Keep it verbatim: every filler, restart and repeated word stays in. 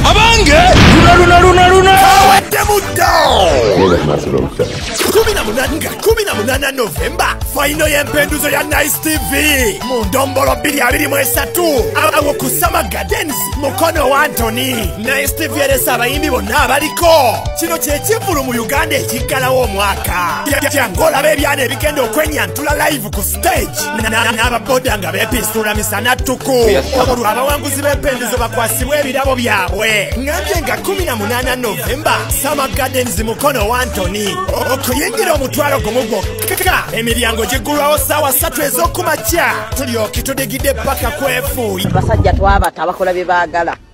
abange luna luna luna luna kawedde muddo kumi na munana nga kumi na munana Novemba faino y'empenduzo ya Nice T V mu ndombolo bbiri abiri mu esatu awo ku Summer Gardens Mukono wa Anthony. Nice T V eresa abayimbi bonna abaliko. Kino kye kivulu mu Uganda ekiggalawo omwaka. Jangola bebyana ebigenda okwenyantula live ku stage n'ababoda nga beepistuula misana ttuku. Olwo abawanguzi b'empenduzo bakwasibwa ebirabo byabwe. Ngambye nga kumi na munana Novemba Summer Gardens Mukono wa Anthony. Okuyingira omutwalo gumu gwokka. Emiryango giggulwawo ssaawa ssatu ez'okumakya. Tulyoke tudigidde paka kwefuuyi. Basajja twabata bakola bye baagala.